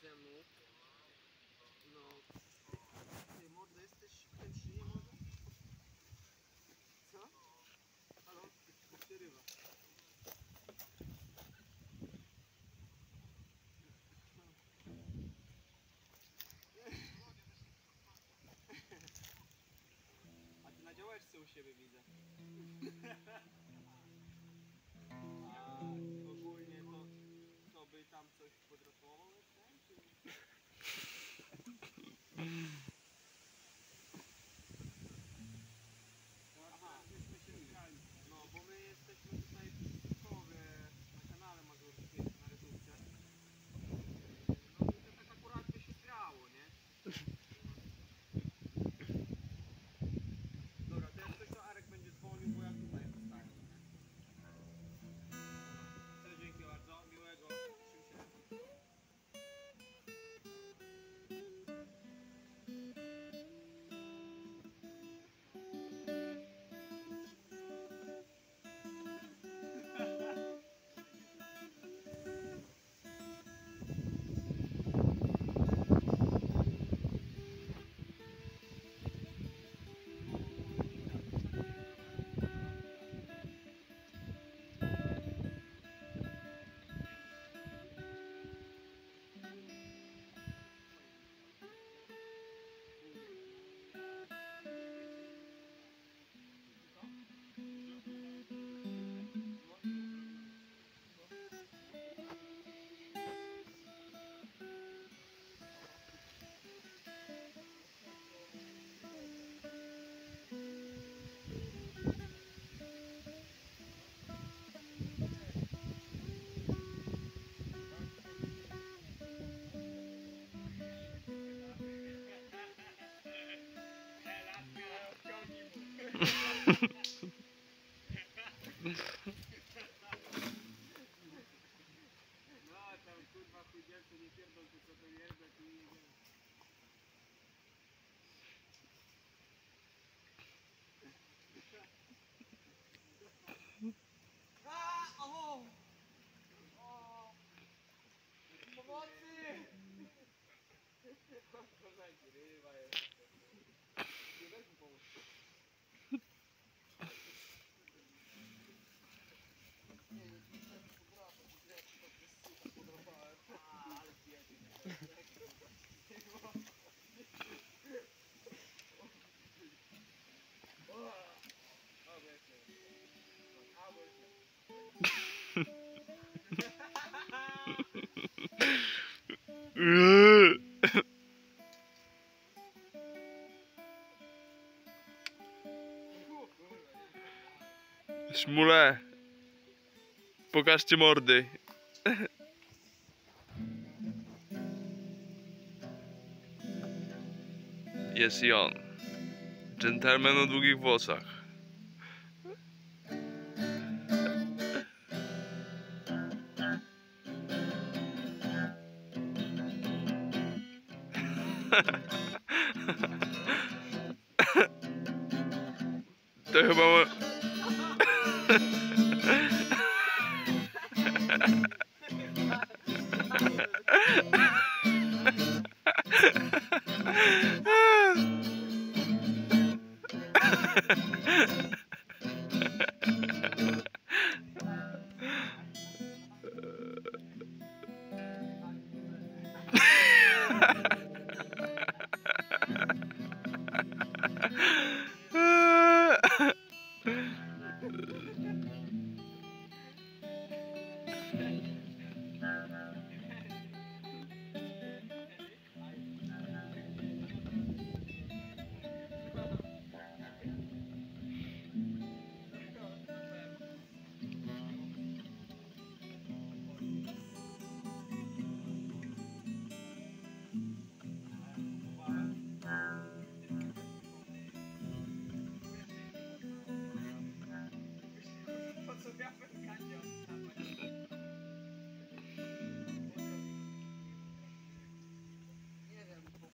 ze mną. No. Ty mordo, jesteś chętnie może? Co? Halo? To przerywa. A ty na działeczce u siebie widzę. A ogólnie to by tam coś podratował ten, czy... Aha, no bo my jesteśmy tutaj w Pskowie, na kanale mazurskim, na redukcjach. No i to tak akurat by się zgrało, nie? Dobra, to jak coś to Arek będzie dzwonił, bo ja tutaj zostaję. To dzięki bardzo, miłego. Trzymaj się. No tam kurwa chudzielce nie pierdol tu co to jest, a tu jedziemy. O! Pomocy! Korzaki, ryba jest. Nie weź mi pomóc. Szmule, pokażcie mordy. Jest i on. Dżentelmen o długich włosach. To chyba... Po co ja